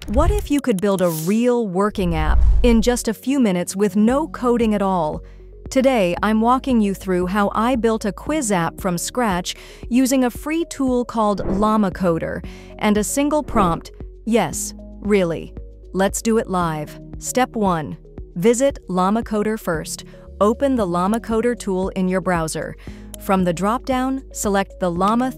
What if you could build a real working app in just a few minutes with no coding at all? Today, I'm walking you through how I built a quiz app from scratch using a free tool called LlamaCoder and a single prompt. Yes, really. Let's do it live. Step 1. Visit LlamaCoder first. Open the LlamaCoder tool in your browser. From the drop-down, select the Llama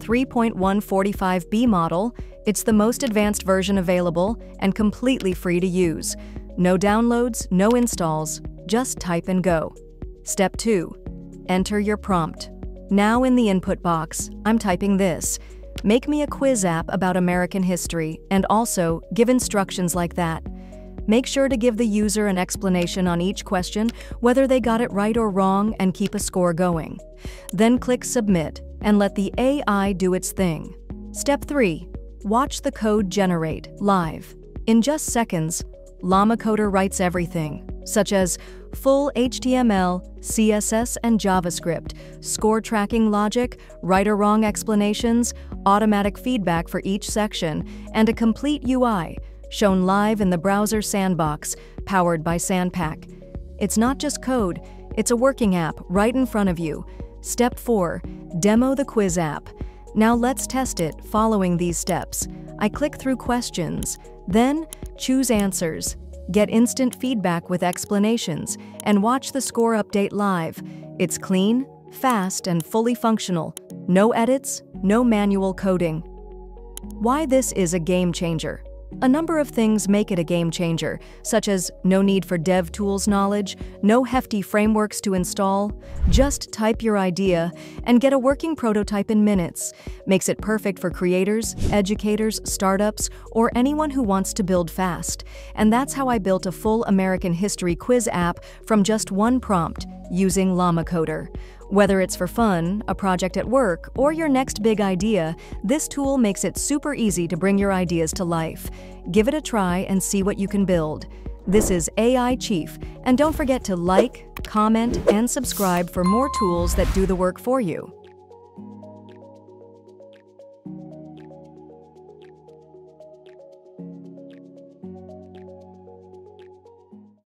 3.145B model. It's the most advanced version available and completely free to use. No downloads, no installs, just type and go. Step 2. Enter your prompt. Now in the input box, I'm typing this. Make me a quiz app about American history and also give instructions like that. Make sure to give the user an explanation on each question, whether they got it right or wrong, and keep a score going. Then click Submit and let the AI do its thing. Step 3. Watch the code generate live. In just seconds, LlamaCoder writes everything, such as full HTML, CSS, and JavaScript, score tracking logic, right or wrong explanations, automatic feedback for each section, and a complete UI, shown live in the browser sandbox, powered by Sandpack. It's not just code, it's a working app right in front of you. Step 4. Demo the quiz app. Now let's test it following these steps. I click through questions, then choose answers, get instant feedback with explanations, and watch the score update live. It's clean, fast, and fully functional. No edits, no manual coding. Why this is a game changer? A number of things make it a game changer, such as no need for dev tools knowledge, no hefty frameworks to install, just type your idea and get a working prototype in minutes. Makes it perfect for creators, educators, startups, or anyone who wants to build fast. And that's how I built a full American history quiz app from just one prompt, using LlamaCoder. Whether it's for fun, a project at work, or your next big idea, this tool makes it super easy to bring your ideas to life. Give it a try and see what you can build. This is AIChief, and don't forget to like, comment, and subscribe for more tools that do the work for you.